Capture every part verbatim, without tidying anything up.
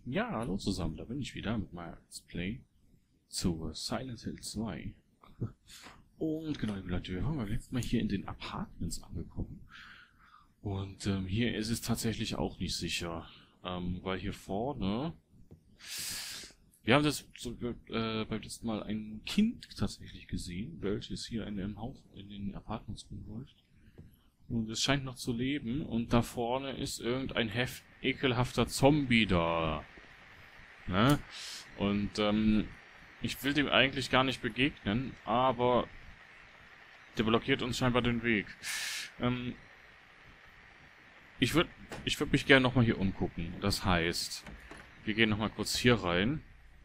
Ja, hallo zusammen, da bin ich wieder mit meinem Let's Play zu Silent Hill zwei. Und genau, liebe Leute, wir waren beim letzten Mal hier in den Apartments angekommen. Und ähm, hier ist es tatsächlich auch nicht sicher. Ähm, weil hier vorne... Wir haben das so, äh, beim letzten Mal ein Kind tatsächlich gesehen, welches hier in dem Haus, in den Apartments rumläuft. Und es scheint noch zu leben. Und da vorne ist irgendein heft ekelhafter Zombie da. Ne? Und ähm, ich will dem eigentlich gar nicht begegnen, aber der blockiert uns scheinbar den Weg. Ähm, ich würde ich würd mich gerne nochmal hier umgucken. Das heißt, wir gehen nochmal kurz hier rein.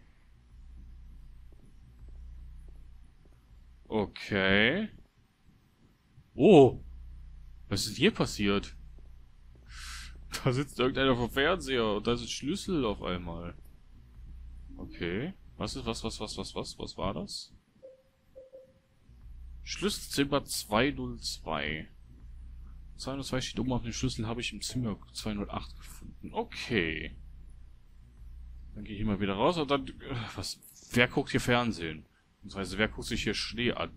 Okay. Oh! Was ist hier passiert? Da sitzt irgendeiner vom Fernseher und da ist ein Schlüssel auf einmal. Okay. Was ist, was, was, was, was, was, was war das? Schlüsselzimmer zweihundertzwei. zweihundertzwei steht oben auf dem Schlüssel, habe ich im Zimmer zweihundertacht gefunden. Okay. Dann gehe ich mal wieder raus und dann... Was? Wer guckt hier Fernsehen? Beziehungsweise, wer guckt sich hier Schnee an?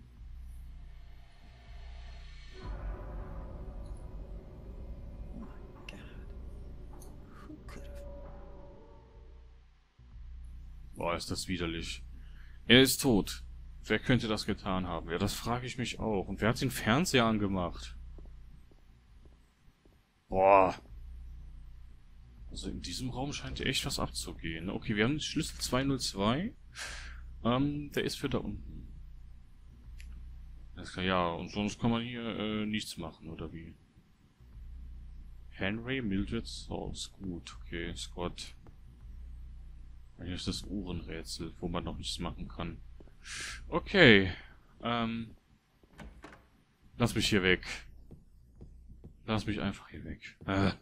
Boah, ist das widerlich. Er ist tot. Wer könnte das getan haben? Ja, das frage ich mich auch. Und wer hat den Fernseher angemacht? Boah. Also in diesem Raum scheint echt was abzugehen. Okay, wir haben den Schlüssel zweihundertzwei. Ähm, der ist für da unten. Alles klar, ja, und sonst kann man hier äh, nichts machen, oder wie? Henry, Mildred, Sauce. Gut, okay, Scott. Hier ist das Uhrenrätsel, wo man noch nichts machen kann. Okay. Ähm. Lass mich hier weg. Lass mich einfach hier weg.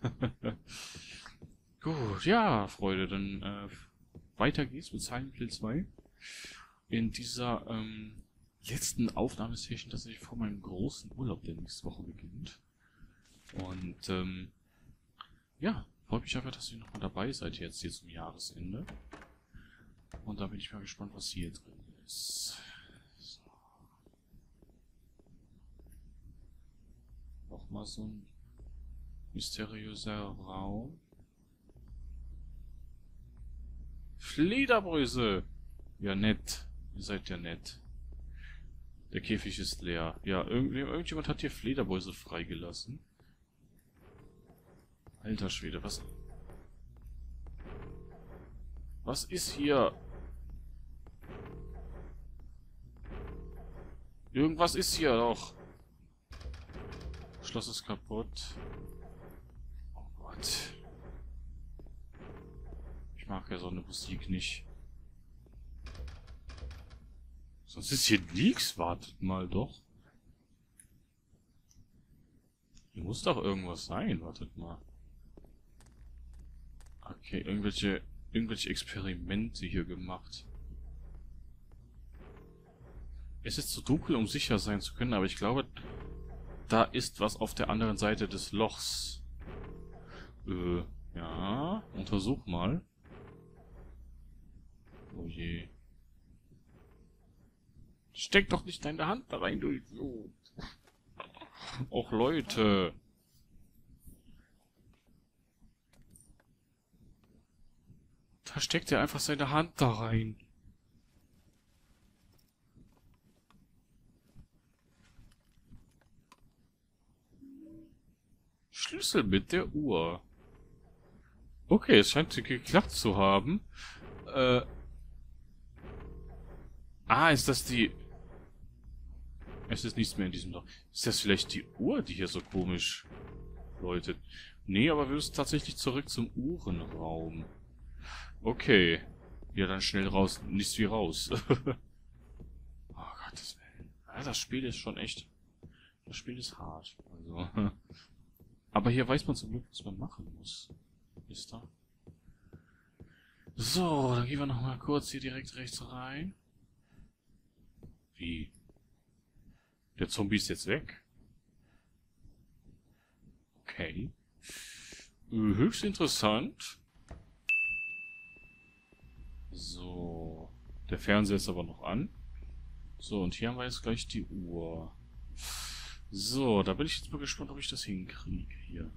Gut, ja, Freunde, dann äh, weiter geht's mit Silent Hill zwei. In dieser ähm, letzten Aufnahmesession tatsächlich vor meinem großen Urlaub, der nächste Woche beginnt. Und ähm, ja, freut mich einfach, dass ihr nochmal dabei seid jetzt hier zum Jahresende. Und da bin ich mal gespannt, was hier drin ist. So. Nochmal so ein mysteriöser Raum. Fledermäuse! Ja, nett. Ihr seid ja nett. Der Käfig ist leer. Ja, irgend irgendjemand hat hier Fledermäuse freigelassen. Alter Schwede, was... Was ist hier? Irgendwas ist hier doch. Schloss ist kaputt. Oh Gott. Ich mag ja so eine Musik nicht. Sonst ist hier nichts. Wartet mal doch. Hier muss doch irgendwas sein. Wartet mal. Okay, irgendwelche, irgendwelche Experimente hier gemacht. Es ist zu dunkel, um sicher sein zu können, aber ich glaube, da ist was auf der anderen Seite des Lochs. Äh, ja, untersuch mal. Oh je. Steck doch nicht deine Hand da rein, du Idiot. Och, Leute. Da steckt er einfach seine Hand da rein. Schlüssel mit der Uhr. Okay, es scheint geklappt zu haben. Äh. Ah, ist das die... Es ist nichts mehr in diesem Loch. Ist das vielleicht die Uhr, die hier so komisch läutet? Nee, aber wir müssen tatsächlich zurück zum Uhrenraum. Okay. Ja, dann schnell raus. Nichts wie raus. Oh Gottes Willen. Ja, das Spiel ist schon echt... Das Spiel ist hart. Also... Aber hier weiß man zum Glück, was man machen muss. Ist da? So, dann gehen wir nochmal kurz hier direkt rechts rein. Wie? Der Zombie ist jetzt weg? Okay. Höchst interessant. So. Der Fernseher ist aber noch an. So, und hier haben wir jetzt gleich die Uhr. So, da bin ich jetzt mal gespannt, ob ich das hinkriege hier.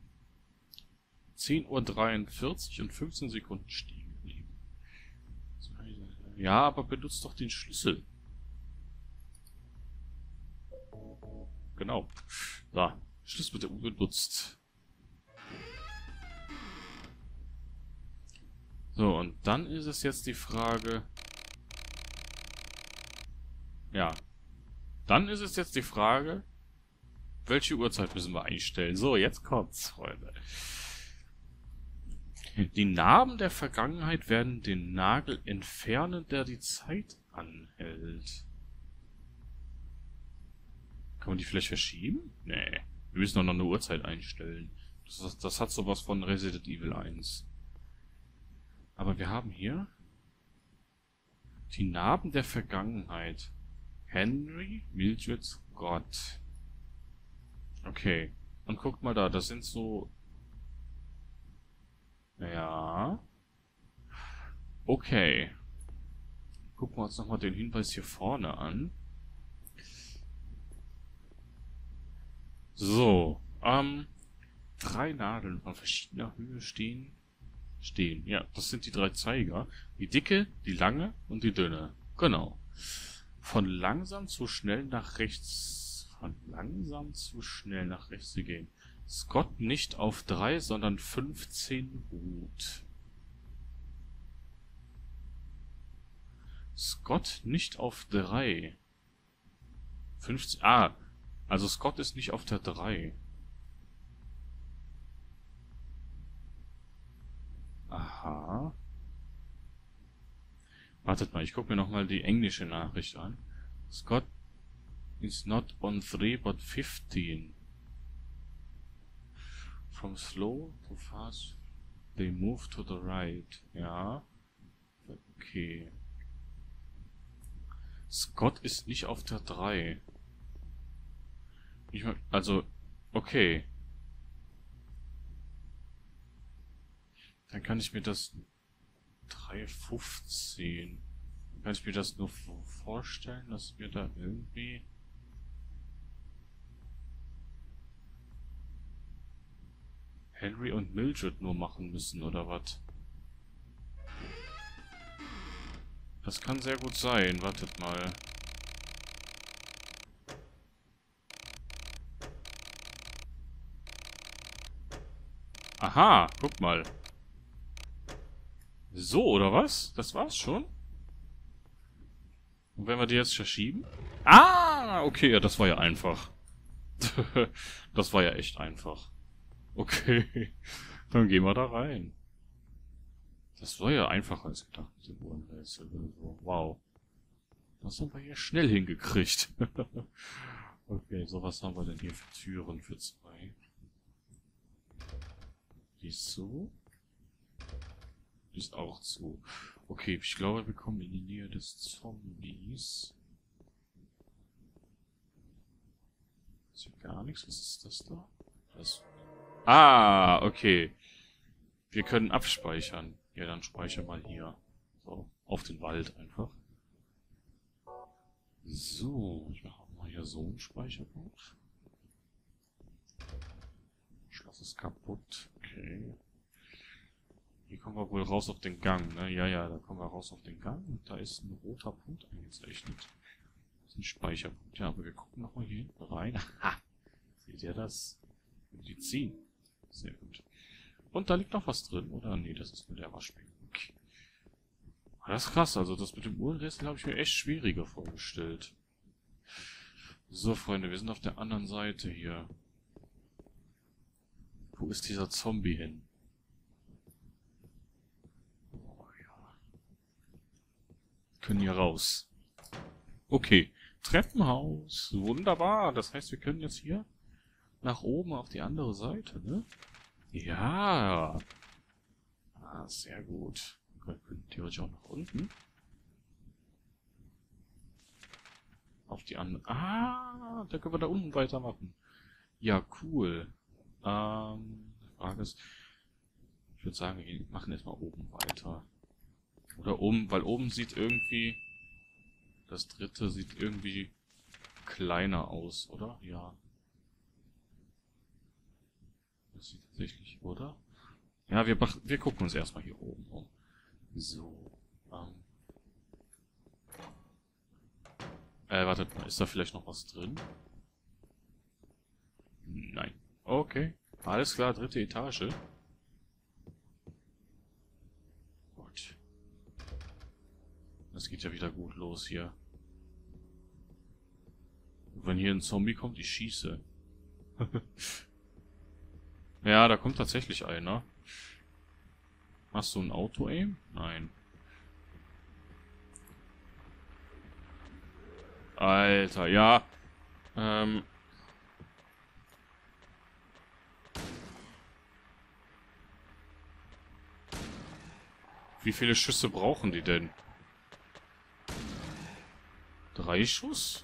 zehn Uhr dreiundvierzig und fünfzehn Sekunden stehen geblieben. Ja, aber benutzt doch den Schlüssel. Genau. So, Schlüssel mit der Uhr benutzt. So, und dann ist es jetzt die Frage... Ja. Dann ist es jetzt die Frage, welche Uhrzeit müssen wir einstellen? So, jetzt kommt's, Freunde. Die Narben der Vergangenheit werden den Nagel entfernen, der die Zeit anhält. Kann man die vielleicht verschieben? Nee. Wir müssen doch noch eine Uhrzeit einstellen. Das, das hat sowas von Resident Evil eins. Aber wir haben hier die Narben der Vergangenheit. Henry, Mildred, Scott. Okay. Und guckt mal da, das sind so... Ja. Okay. Gucken wir uns nochmal den Hinweis hier vorne an. So. Ähm. Drei Nadeln von verschiedener Höhe stehen. Stehen. Ja, das sind die drei Zeiger. Die dicke, die lange und die dünne. Genau. Von langsam zu schnell nach rechts. Von langsam zu schnell nach rechts zu gehen. Scott nicht auf drei, sondern fünfzehn ruht. Scott nicht auf drei. fünfzehn. Ah, also Scott ist nicht auf der drei. Aha. Wartet mal, ich gucke mir nochmal die englische Nachricht an. Scott is not on three, but fifteen. From slow to fast, they move to the right. Ja. Okay. Scott ist nicht auf der drei. Ich mein, also, okay. Dann kann ich mir das... drei fünfzehn. Kann ich mir das nur vorstellen, dass wir da irgendwie... Henry und Mildred nur machen müssen, oder was? Das kann sehr gut sein. Wartet mal. Aha, guck mal. So, oder was? Das war's schon? Und wenn wir die jetzt verschieben? Ah, okay, ja, das war ja einfach. Das war ja echt einfach. Okay, dann gehen wir da rein. Das war ja einfacher als gedacht mit dem Uhrenrätsel. Wow. Das haben wir hier schnell hingekriegt. Okay, so was haben wir denn hier für Türen für zwei? Die ist zu. Die ist auch zu. Okay, ich glaube, wir kommen in die Nähe des Zombies. Ist hier gar nichts. Was ist das da? Das... Ah, okay. Wir können abspeichern. Ja, dann speichern mal hier. So, auf den Wald einfach. So, ich mache auch mal hier so einen Speicherpunkt. Schloss ist kaputt. Okay. Hier kommen wir wohl raus auf den Gang, ne? Ja, ja, da kommen wir raus auf den Gang. Und da ist ein roter Punkt eingezeichnet. Das ist ein Speicherpunkt. Ja, aber wir gucken nochmal hier hinten rein. Ha! Seht ihr das? Medizin. Sehr gut. Und da liegt noch was drin, oder? Nee, das ist nur der Waschbecken. Okay. Das ist krass, also das mit dem Uhrenrätsel habe ich mir echt schwieriger vorgestellt. So, Freunde, wir sind auf der anderen Seite hier. Wo ist dieser Zombie hin? Oh ja. Wir können hier raus. Okay. Treppenhaus. Wunderbar. Das heißt, wir können jetzt hier nach oben auf die andere Seite, ne? Ja. Ah, sehr gut. Wir können theoretisch auch nach unten. Auf die andere... Ah, da können wir da unten weitermachen. Ja, cool. Ähm, die Frage ist... Ich würde sagen, wir machen erstmal oben weiter. Oder oben, weil oben sieht irgendwie... Das dritte sieht irgendwie kleiner aus, oder? Ja. Das sieht tatsächlich, oder? Ja, wir, wir gucken uns erstmal hier oben um. So. Ähm. Äh, wartet mal, ist da vielleicht noch was drin? Nein. Okay. Alles klar, dritte Etage. Gut. Das geht ja wieder gut los hier. Wenn hier ein Zombie kommt, ich schieße. Ja, da kommt tatsächlich einer. Hast du ein Auto-Aim? Nein. Alter, ja. Ähm. Wie viele Schüsse brauchen die denn? Drei Schuss?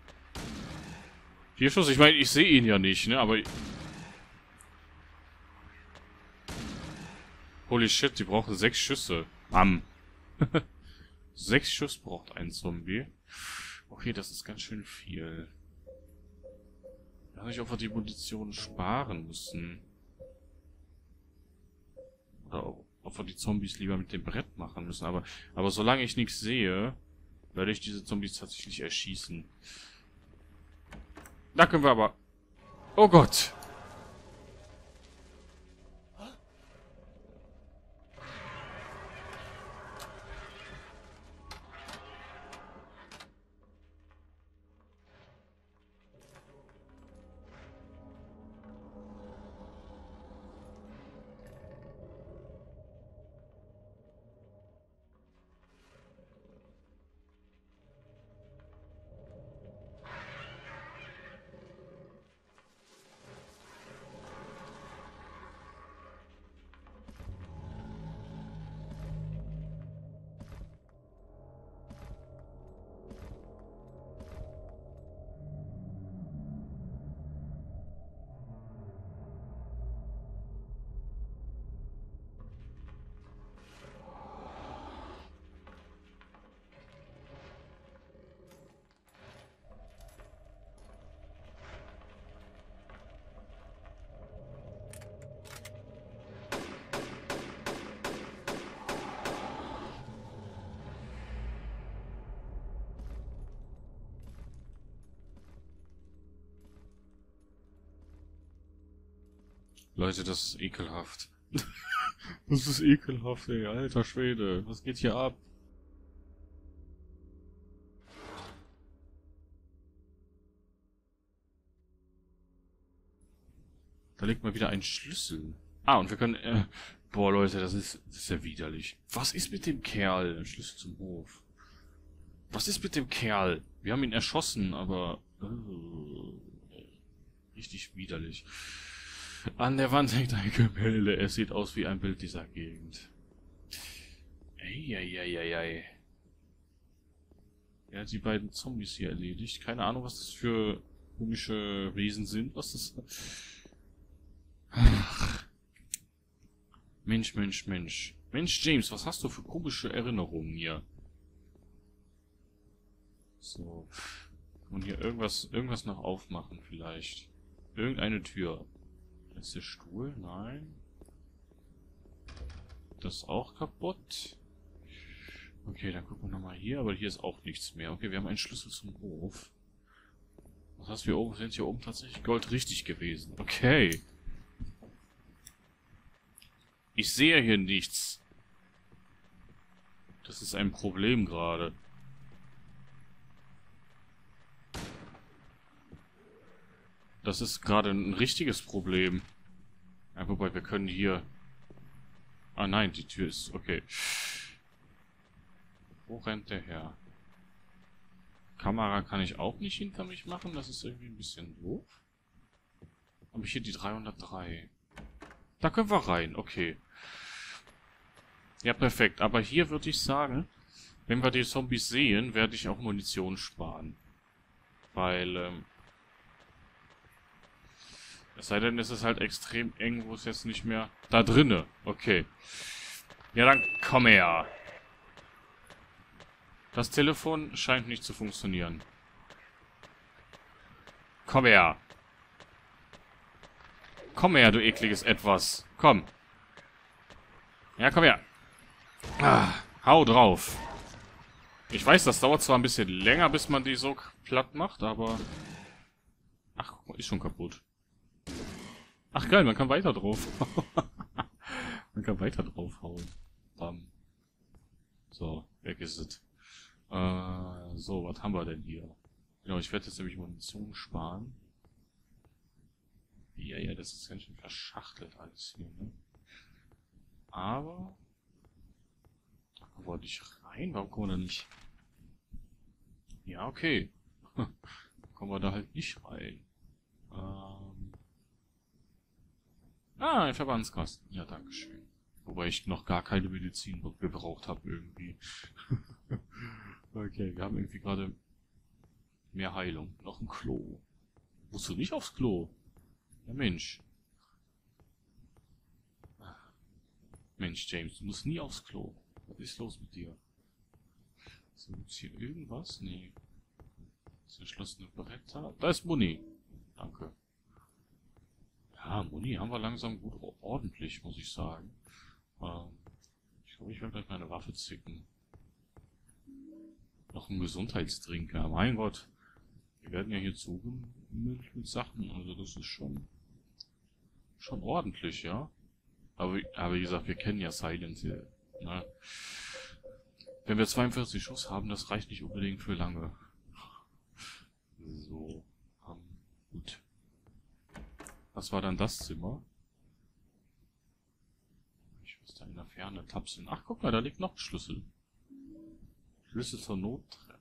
Vier Schuss? Ich meine, ich sehe ihn ja nicht, ne? Aber... Holy shit, die brauchen sechs Schüsse. Bam. Sechs Schuss braucht ein Zombie. Okay, das ist ganz schön viel. Ich weiß nicht, ob wir die Munition sparen müssen. Oder ob, ob wir die Zombies lieber mit dem Brett machen müssen. Aber, aber solange ich nichts sehe, werde ich diese Zombies tatsächlich erschießen. Da können wir aber... Oh Gott! Leute, das ist ekelhaft. Das ist ekelhaft, ey. Alter Schwede. Was geht hier ab? Da liegt mal wieder ein Schlüssel. Ah, und wir können... Äh, boah, Leute, das ist, das ist ja widerlich. Was ist mit dem Kerl? Ein Schlüssel zum Hof. Was ist mit dem Kerl? Wir haben ihn erschossen, aber... Äh, richtig widerlich. An der Wand hängt ein Gemälde. Es sieht aus wie ein Bild dieser Gegend. Eieieiei. Er hat die beiden Zombies hier erledigt. Keine Ahnung, was das für komische Wesen sind. Was das... Ach. Mensch, Mensch, Mensch. Mensch, James, was hast du für komische Erinnerungen hier? So. Und hier irgendwas, irgendwas noch aufmachen vielleicht. Irgendeine Tür. Ist der Stuhl? Nein. Das ist auch kaputt. Okay, dann gucken wir nochmal hier. Aber hier ist auch nichts mehr. Okay, wir haben einen Schlüssel zum Hof. Das heißt, wir oben sind hier oben tatsächlich goldrichtig gewesen. Okay. Ich sehe hier nichts. Das ist ein Problem gerade. Das ist gerade ein richtiges Problem. Ja, wobei, wir können hier... Ah nein, die Tür ist... Okay. Wo rennt der her? Kamera kann ich auch nicht hinter mich machen. Das ist irgendwie ein bisschen doof. Habe ich hier die dreihundertdrei? Da können wir rein. Okay. Ja, perfekt. Aber hier würde ich sagen, wenn wir die Zombies sehen, werde ich auch Munition sparen. Weil, ähm... es sei denn, es ist halt extrem eng, wo es jetzt nicht mehr... Da drinne. Okay. Ja, dann komm her. Das Telefon scheint nicht zu funktionieren. Komm her. Komm her, du ekliges Etwas. Komm. Ja, komm her. Ah, hau drauf. Ich weiß, das dauert zwar ein bisschen länger, bis man die so platt macht, aber... Ach, guck mal, ist schon kaputt. Ach geil, man kann weiter drauf. Man kann weiter draufhauen. Bam. So, weg ist es. Äh, so, was haben wir denn hier? Genau, ich werde jetzt nämlich Munition sparen. Ja, ja, das ist ganz schön verschachtelt alles hier, ne? Aber... Da kommen wir nicht rein. Warum kommen wir da nicht... Ja, okay. Kommen wir da halt nicht rein. Ähm... Ah, ein Verbandskasten. Ja, dankeschön. Wobei ich noch gar keine Medizin gebraucht habe irgendwie. Okay, wir haben irgendwie gerade mehr Heilung. Noch ein Klo. Musst du nicht aufs Klo? Ja, Mensch. Mensch, James, du musst nie aufs Klo. Was ist los mit dir? So, gibt's hier irgendwas? Nee. Zerschlossene Bretter. Da ist Muni. Danke. Ja, Muni haben wir langsam gut ordentlich, muss ich sagen. Ähm, ich glaube, ich werde gleich meine Waffe zicken. Noch ein Gesundheitstrink. Ja, mein Gott. Wir werden ja hier zugemüllt mit Sachen. Also das ist schon schon ordentlich, ja. Aber, aber wie gesagt, wir kennen ja Silent Hill. Ne? Wenn wir zweiundvierzig Schuss haben, das reicht nicht unbedingt für lange. So. Um, gut. Was war dann das Zimmer? Ich muss da in der Ferne tapseln. Ach, guck mal, da liegt noch ein Schlüssel. Schlüssel zur Nottreppe.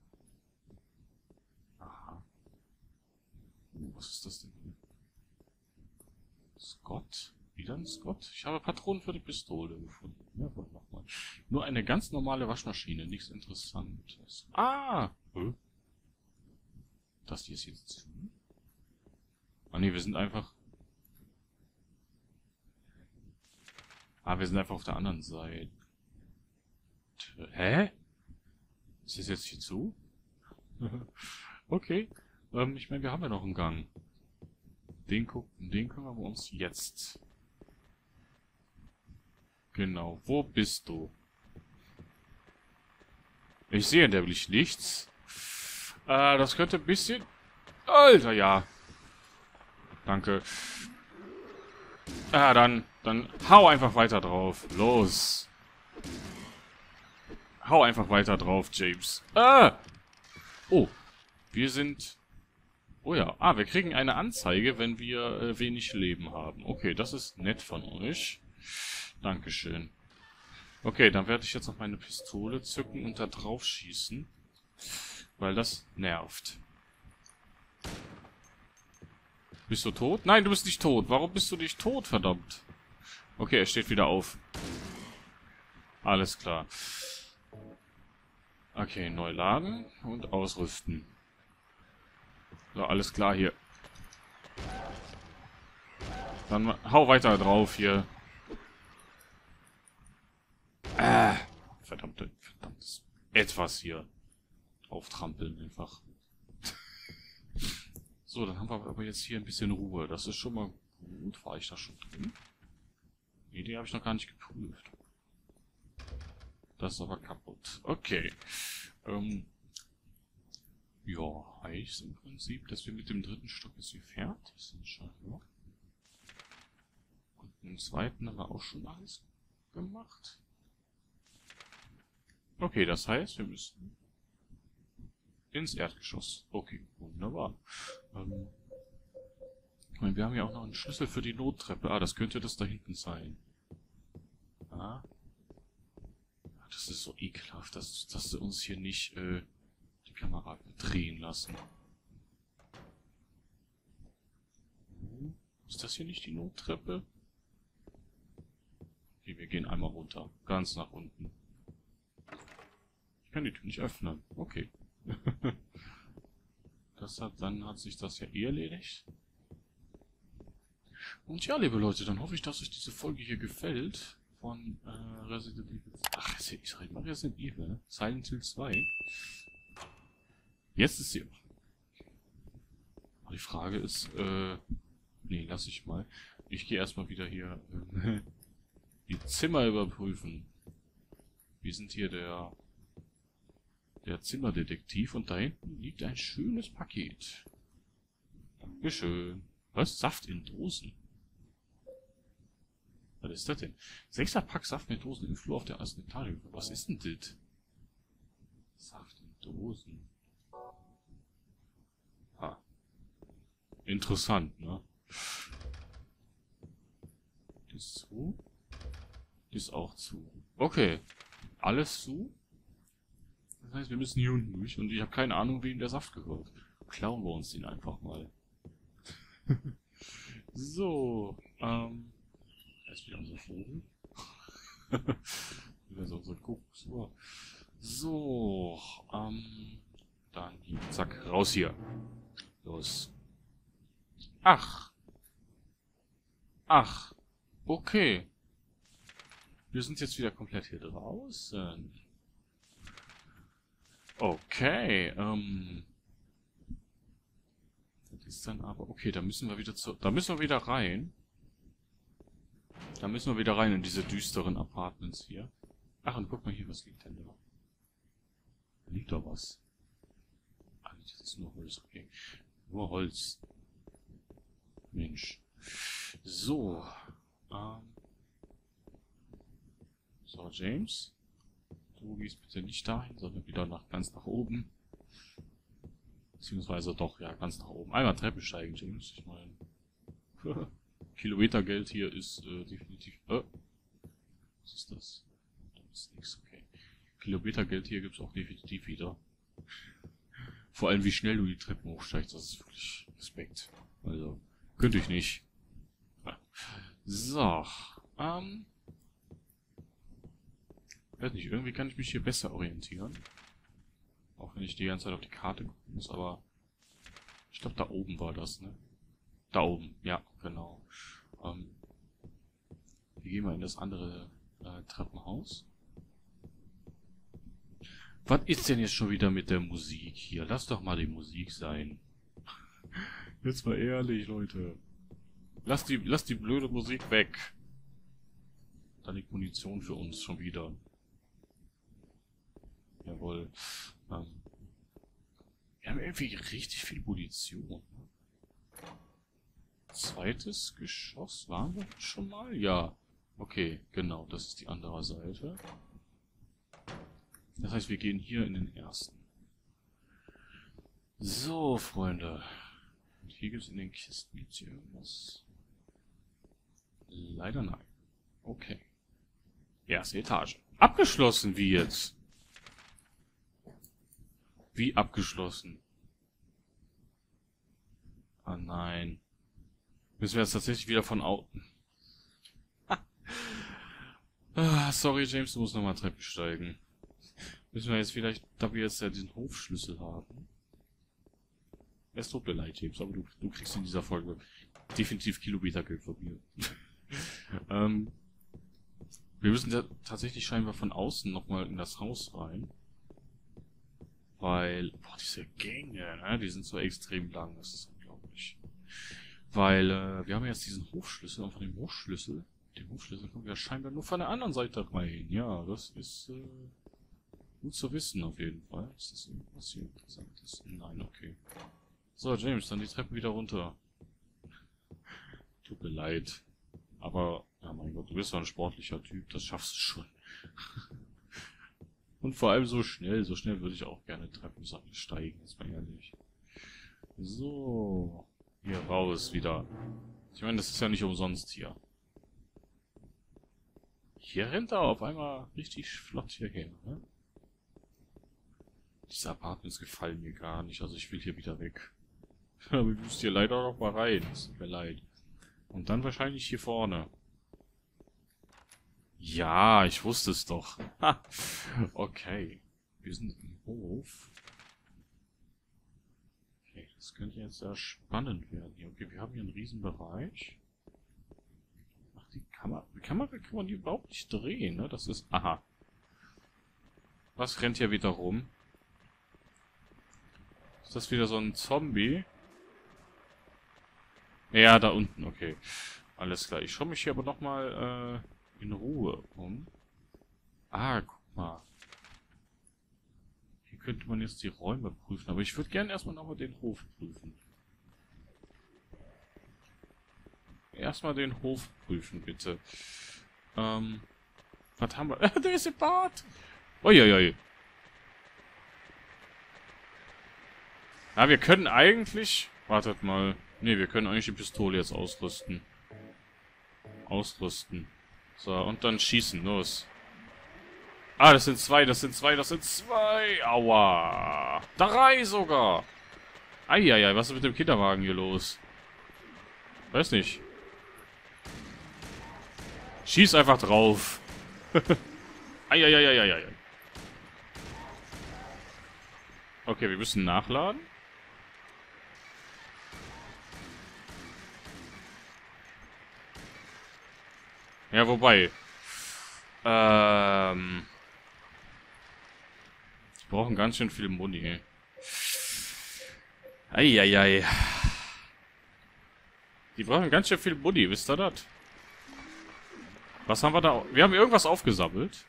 Aha. Oh, was ist das denn hier? Scott? Wieder ein Scott? Ich habe Patronen für die Pistole gefunden. Ja, wohl nochmal. Nur eine ganz normale Waschmaschine, nichts Interessantes. Ah! Hä? Das hier ist jetzt zu? Ah ne, wir sind einfach... Ah, wir sind einfach auf der anderen Seite. Hä? Ist das jetzt hier zu? Okay. Ähm, ich meine, wir haben ja noch einen Gang. Den gucken, den kümmern wir uns jetzt. Genau. Wo bist du? Ich sehe nämlich nichts. Äh, das könnte ein bisschen... Alter, ja. Danke. Ah, dann, dann hau einfach weiter drauf. Los. Hau einfach weiter drauf, James. Ah! Oh. Wir sind... Oh ja. Ah, wir kriegen eine Anzeige, wenn wir äh, wenig Leben haben. Okay, das ist nett von euch. Dankeschön. Okay, dann werde ich jetzt noch meine Pistole zücken und da drauf schießen. Weil das nervt. Bist du tot? Nein, du bist nicht tot. Warum bist du nicht tot, verdammt? Okay, er steht wieder auf. Alles klar. Okay, neu laden und ausrüsten. So, alles klar hier. Dann hau weiter drauf hier. Ah, verdammte, verdammtes etwas hier. Auftrampeln einfach. So, dann haben wir aber jetzt hier ein bisschen Ruhe. Das ist schon mal gut. War ich da schon drin? Nee, die habe ich noch gar nicht geprüft. Das ist aber kaputt. Okay. Ähm, ja, heißt im Prinzip, dass wir mit dem dritten Stock jetzt hier fertig sind scheinbar. Und im zweiten haben wir auch schon alles gemacht. Okay, das heißt, wir müssen ins Erdgeschoss. Okay, wunderbar. Ähm, ich meine, wir haben ja auch noch einen Schlüssel für die Nottreppe. Ah, das könnte das da hinten sein. Ah. Das ist so ekelhaft, dass, dass sie uns hier nicht äh, die Kamera drehen lassen. Hm. Ist das hier nicht die Nottreppe? Okay, wir gehen einmal runter. Ganz nach unten. Ich kann die Tür nicht öffnen. Okay. Das hat, dann hat sich das ja eh erledigt. Und ja, liebe Leute, dann hoffe ich, dass euch diese Folge hier gefällt. von äh, Resident Evil. Ach, ich rede mal Resident Evil, ne? Silent Hill zwei. Jetzt ist sie. Die Frage ist, äh. Nee, lass ich mal. Ich gehe erstmal wieder hier äh, die Zimmer überprüfen. Wir sind hier der. Der Zimmerdetektiv und da hinten liegt ein schönes Paket. Dankeschön. Was? Saft in Dosen? Was ist das denn? Sechster Pack Saft mit Dosen im Flur auf der ersten Etage. Was ist denn das? Saft in Dosen. Ha. Interessant, ne? Die ist zu. Die ist auch zu. Okay. Alles zu. Das heißt, wir müssen hier unten durch und ich habe keine Ahnung, wem der Saft gehört. Klauen wir uns den einfach mal. So, ähm. Erst wieder unser Vogel. Wieder so unser Kokos. So, ähm. Dann hier. Zack, raus hier. Los. Ach. Ach. Okay. Wir sind jetzt wieder komplett hier draußen. Okay, ähm. Das ist dann aber. Okay, da müssen wir wieder zu. Da müssen wir wieder rein. Da müssen wir wieder rein in diese düsteren Apartments hier. Ach, und guck mal hier, was liegt denn da? Da liegt doch was. Ah, das ist nur Holz, okay. Nur Holz. Mensch. So. Ähm. So, James. Du gehst bitte nicht dahin, sondern wieder nach ganz nach oben. Beziehungsweise doch, ja, ganz nach oben. Einmal Treppe steigen, James. Ich meine. Kilometergeld hier ist äh, definitiv. Äh, was ist das? Das ist nichts, okay. Kilometergeld hier gibt es auch definitiv wieder. Vor allem, wie schnell du die Treppen hochsteigst, das ist wirklich Respekt. Also, könnte ich nicht. So, ähm. Ich weiß nicht, irgendwie kann ich mich hier besser orientieren. Auch wenn ich die ganze Zeit auf die Karte gucken muss, aber ich glaube, da oben war das, ne? Da oben, ja, genau. Ähm, wir gehen mal in das andere äh, Treppenhaus. Was ist denn jetzt schon wieder mit der Musik hier? Lass doch mal die Musik sein. Jetzt mal ehrlich, Leute. Lass die, lass die blöde Musik weg. Da liegt Munition für uns schon wieder. Jawohl. Ähm, wir haben irgendwie richtig viel Munition. Zweites Geschoss. Waren wir schon mal? Ja. Okay, genau. Das ist die andere Seite. Das heißt, wir gehen hier in den ersten. So, Freunde. Und hier gibt es in den Kisten gibt's hier irgendwas. Leider nein. Okay. Erste Etage. Abgeschlossen, wie jetzt? Wie abgeschlossen? Ah nein. Müssen wir jetzt tatsächlich wieder von außen. Ah, sorry, James, du musst nochmal Treppe steigen. Müssen wir jetzt vielleicht, da wir jetzt ja diesen Hofschlüssel haben. Es tut mir leid, James, aber du, du kriegst in dieser Folge definitiv Kilometergeld von mir. ähm, wir müssen ja tatsächlich scheinbar von außen nochmal in das Haus rein. Weil, boah, diese Gänge, ne, die sind so extrem lang, das ist unglaublich. Weil, äh, wir haben jetzt diesen Hofschlüssel und von dem Hofschlüssel, dem Hofschlüssel kommen wir scheinbar nur von der anderen Seite rein. Ja, das ist, äh, gut zu wissen auf jeden Fall. Ist das irgendwas hier Interessantes? Nein, okay. So, James, dann die Treppe wieder runter. Tut mir leid. Aber, ja mein Gott, du bist doch ein sportlicher Typ, das schaffst du schon. Und vor allem so schnell, so schnell würde ich auch gerne Treppen steigen, ist mal ehrlich. So, hier raus wieder. Ich meine, das ist ja nicht umsonst hier. Hier rennt er auf einmal richtig flott hierher, ne? Diese Apartments gefallen mir gar nicht, also ich will hier wieder weg. Aber ich muss hier leider noch mal rein, es tut mir leid. Und dann wahrscheinlich hier vorne. Ja, ich wusste es doch. Okay. Wir sind im Hof. Okay, das könnte jetzt sehr spannend werden hier. Okay, wir haben hier einen riesen Bereich. Ach, die Kamera, die Kamera kann man die überhaupt nicht drehen, ne? Das ist... Aha. Was rennt hier wieder rum? Ist das wieder so ein Zombie? Ja, da unten, okay. Alles klar. Ich schaue mich hier aber nochmal äh, in Ruhe um. Ah, guck mal. Hier könnte man jetzt die Räume prüfen, aber ich würde gerne erstmal nochmal den Hof prüfen. Erstmal den Hof prüfen, bitte. Ähm, was haben wir? Der ist im Bad! Uiuiui. Na, wir können eigentlich... Wartet mal. Ne, wir können eigentlich die Pistole jetzt ausrüsten. Ausrüsten. So, und dann schießen. Los. Ah, das sind zwei, das sind zwei, das sind zwei. Aua. Drei sogar. Eieiei, was ist mit dem Kinderwagen hier los? Weiß nicht. Schieß einfach drauf. Eieieiei. Okay, wir müssen nachladen. Ja, wobei. Ähm. Die brauchen ganz schön viel Muni. Eieiei. Die brauchen ganz schön viel Muni, wisst ihr das? Was haben wir da? Wir haben irgendwas aufgesammelt.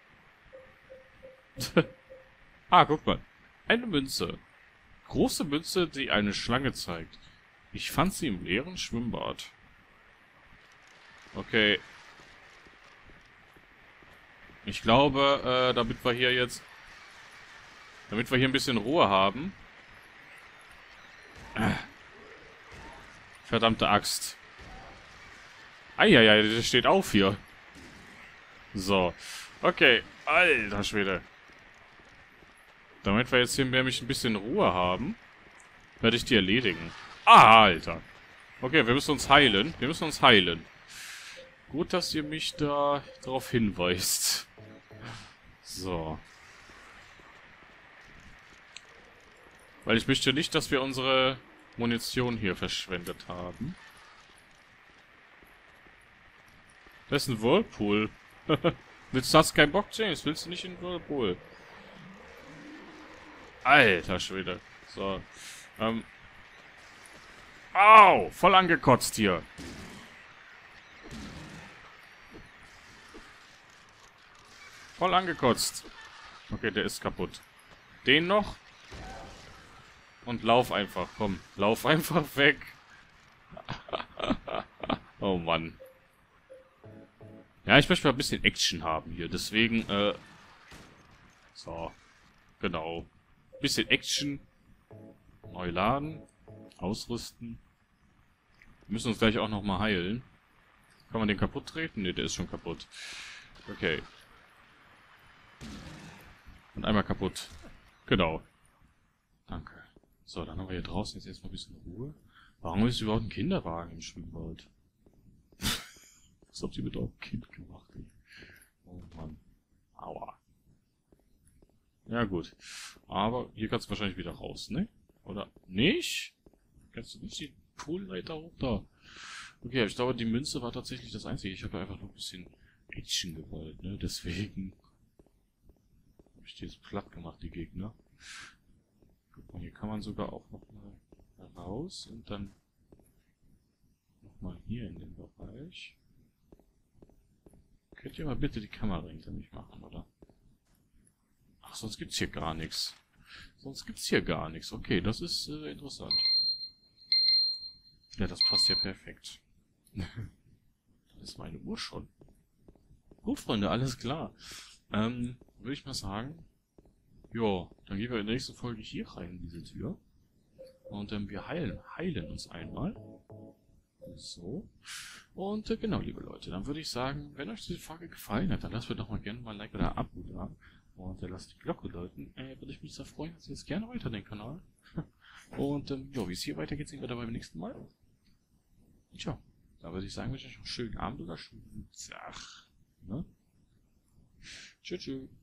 Ah, guck mal. Eine Münze. Große Münze, die eine Schlange zeigt. Ich fand sie im leeren Schwimmbad. Okay. Ich glaube, äh, damit wir hier jetzt... Damit wir hier ein bisschen Ruhe haben... Äh, verdammte Axt. Eieiei, der steht auf hier. So. Okay. Alter Schwede. Damit wir jetzt hier nämlich ein bisschen Ruhe haben, werde ich die erledigen. Ah, Alter. Okay, wir müssen uns heilen. Wir müssen uns heilen. Gut, dass ihr mich da darauf hinweist. So. Weil ich möchte nicht, dass wir unsere Munition hier verschwendet haben. Das ist ein Whirlpool. Willst du, hast keinen Bock, James? Willst du nicht in den Whirlpool? Alter Schwede. So. Ähm. Au! Voll angekotzt hier. Voll angekotzt. Okay, der ist kaputt. Den noch. Und lauf einfach. Komm, lauf einfach weg. Oh Mann. Ja, ich möchte mal ein bisschen Action haben hier. Deswegen, äh... So. Genau. Bisschen Action. Neu laden. Ausrüsten. Wir müssen uns gleich auch nochmal heilen. Kann man den kaputt treten? Ne, der ist schon kaputt. Okay. Und einmal kaputt. Genau. Danke. So, dann haben wir hier draußen jetzt erstmal ein bisschen Ruhe. Warum ist überhaupt ein Kinderwagen im Schwimmbad? Was habt ihr mit eurem Kind gemacht? Ey? Oh Mann. Aua. Ja gut. Aber hier kannst du wahrscheinlich wieder raus, ne? Oder nicht? Kannst du nicht die Poolleiter runter? Okay, ich glaube, die Münze war tatsächlich das Einzige. Ich habe einfach nur ein bisschen Action gewollt, ne? Deswegen habe ich die jetzt platt gemacht, die Gegner. Guck mal, hier kann man sogar auch nochmal raus und dann nochmal hier in den Bereich. Könnt ihr mal bitte die Kamera hinter mich machen, oder? Ach, sonst gibt's hier gar nichts. Sonst gibt's hier gar nichts. Okay, das ist äh, interessant. Ja, das passt ja perfekt. Das ist meine Uhr schon. Gut, Freunde, alles klar. Ähm, würde ich mal sagen, jo, dann gehen wir in der nächsten Folge hier rein, in diese Tür. Und ähm, wir heilen, heilen uns einmal. So. Und äh, genau, liebe Leute, dann würde ich sagen, wenn euch diese Folge gefallen hat, dann lasst mir doch mal gerne mal ein Like oder ein Abo da. Und äh, lasst die Glocke läuten. Äh, würde ich mich sehr freuen, dass ihr jetzt gerne weiter den Kanal. Und ähm, ja, wie es hier weitergeht, sehen wir dann beim nächsten Mal. Tja, da würde ich sagen, wünsche ich euch einen schönen Abend oder schönen Tag. Ne? Tschüss, tschüss.